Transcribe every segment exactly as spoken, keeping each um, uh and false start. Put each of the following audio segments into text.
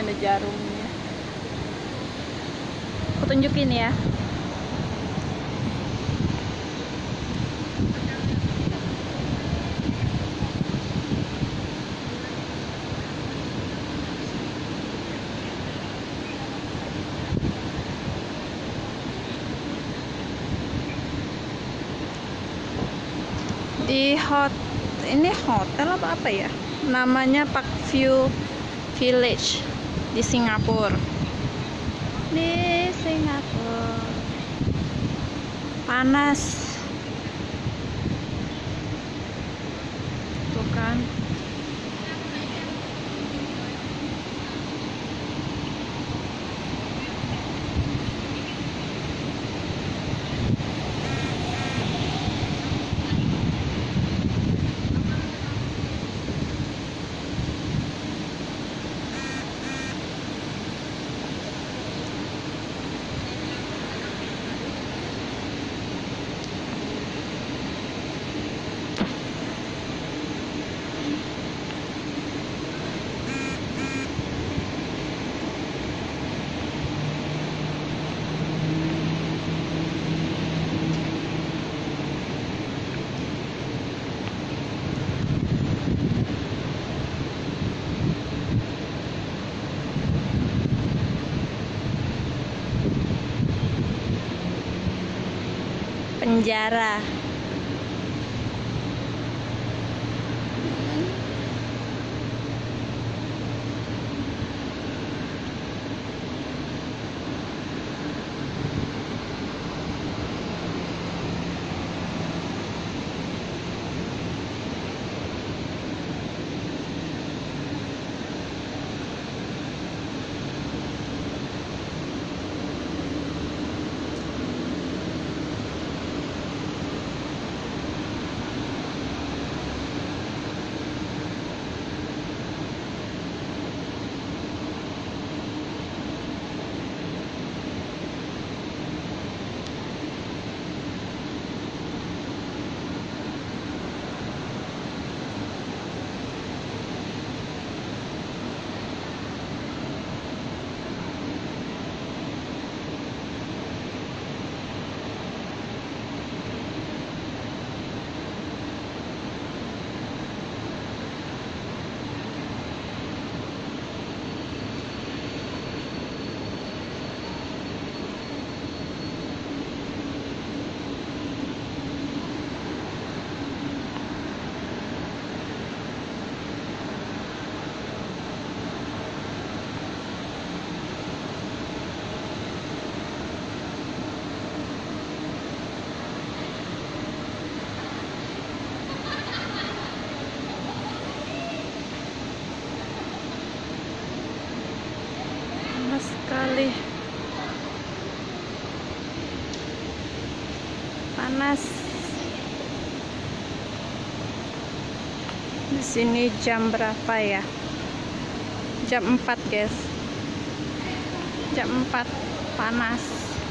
ada jarumnya. Aku tunjukin ya. Di hot ini hotel apa apa ya? Namanya Park View Village di Singapura. Di Singapura. Panas. Tuh kan. Penjara. Panas sekali. Panas. Di sini jam berapa ya? Jam empat, guys. Jam empat, panas.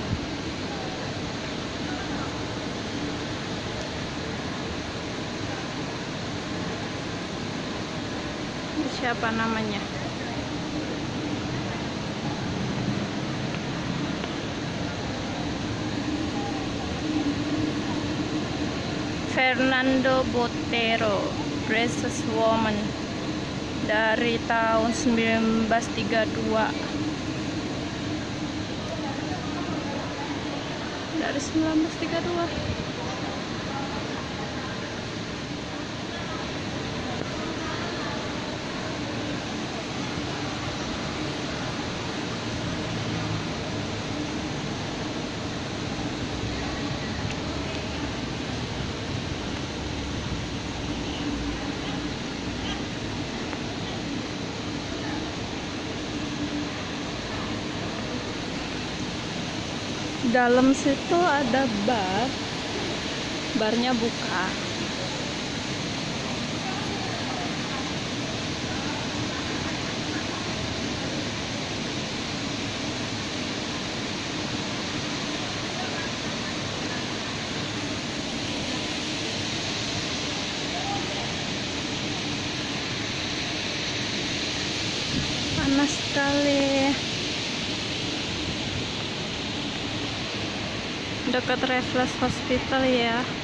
Ini siapa namanya? Fernando Botero, Precious Woman, dari tahun seribu sembilan ratus tiga puluh dua. Dari seribu sembilan ratus tiga puluh dua. Dalam situ ada bar, barnya buka. panas sekali. Dekat Reflex Hospital ya.